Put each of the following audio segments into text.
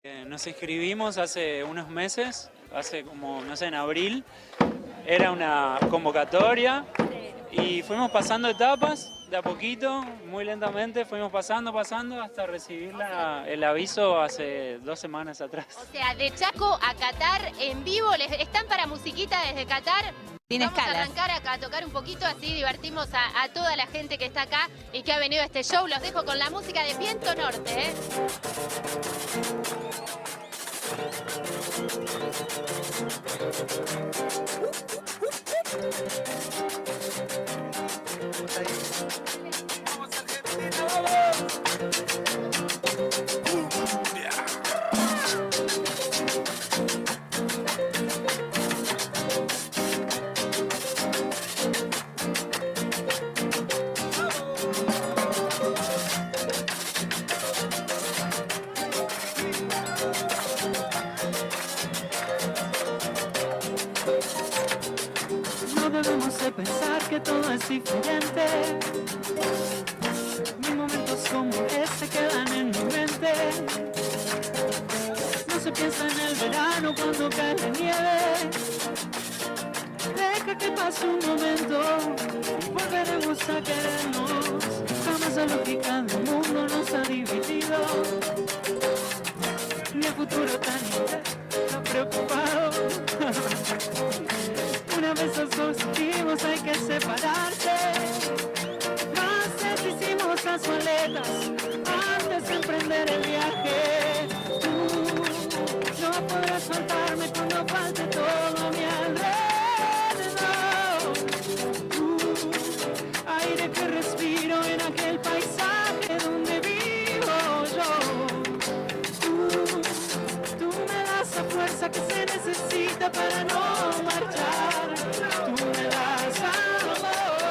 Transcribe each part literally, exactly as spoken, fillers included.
Nos inscribimos hace unos meses, hace como, no sé, en abril. Era una convocatoria y fuimos pasando etapas de a poquito, muy lentamente, fuimos pasando, pasando hasta recibir la, el aviso hace dos semanas atrás. O sea, de Chaco a Qatar en vivo, ¿les están para musiquita desde Qatar? Sin Vamos escalas. a arrancar acá, a tocar un poquito, así divertimos a, a toda la gente que está acá y que ha venido a este show. Los dejo con la música de Viento Norte, ¿eh? No debemos de pensar que todo es diferente. Mis momentos como este quedan en mi mente. No se piensa en el verano cuando cae la nieve. Deja que pase un momento y volveremos a querernos. Jamás la lógica del mundo nos ha dividido. Ni el futuro tan tan preocupado. Una vez esos objetivos hay que separarse. Más hicimos las maletas antes de emprender el viaje. Tú no podrás faltarme cuando falte todo a mi alrededor. Tú, aire que respiro en aquel paisaje donde vivo yo. Tú, tú me das la fuerza que se necesita para no marchar. Tú me das amor.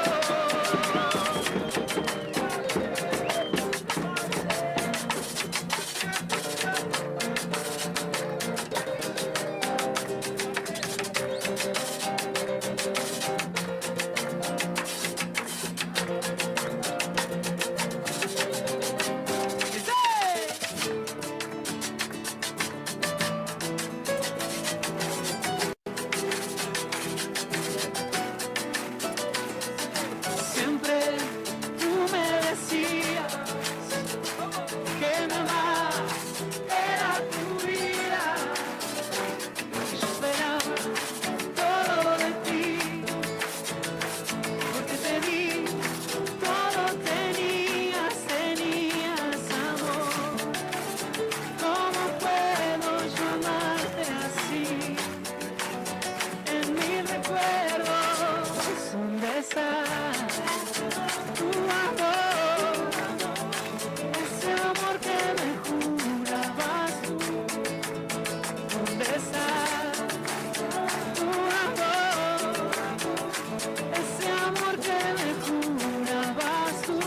Siempre tú me decías que mamá era tu vida. Yo esperaba todo de ti, porque te di todo, tenías, tenías amor. ¿Cómo puedo yo amarte así? En mis recuerdos, ¿dónde estás? Tu amor, ese amor que me jurabas tú. ¿Dónde está tu amor? Ese amor que me jurabas tú.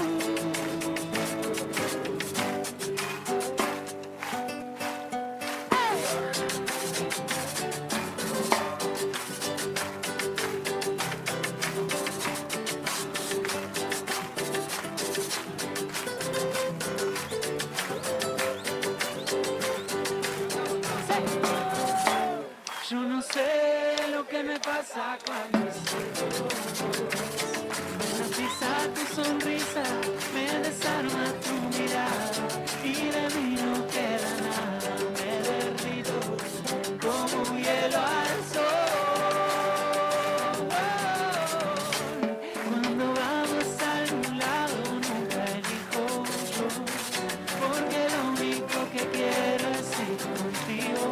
Yo no sé lo que me pasa cuando estoy con vos. Una pisa tu sonrisa, me desarma tu mirada y de mí no queda nada. Me derrito como un hielo al sol. Cuando vamos a algún lado nunca elijo yo, porque lo único que quiero es ir contigo.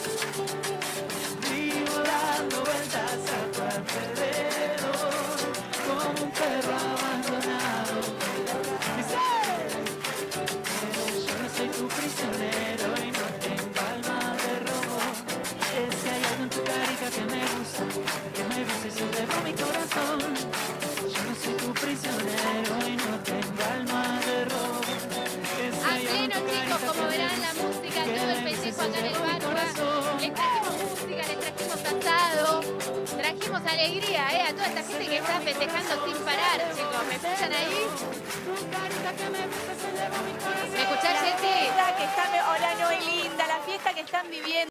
Vivo dando vueltas a tu alrededor, como un perro abandonado. Dice, yo no soy tu prisionero y no tengo alma de robo. Es que hay algo en tu carita que me gusta, que me gusta y se lleva mi corazón. Yo no soy tu prisionero y no tengo alma de robo. Es que A hay algo en pleno, tu chicos, carita como que verán me la gusta, música, que todo el me gusta y festejo se acá en el lleva mi barba. corazón. Les trajimos música, les trajimos asado, trajimos alegría, ¿eh? A toda esta gente que está festejando sin parar, chicos. ¿Me escuchan ahí? Tu carita que me gusta se ¿Me escuchás, La Jessy? fiesta que están, hola Noelinda, la fiesta que están viviendo.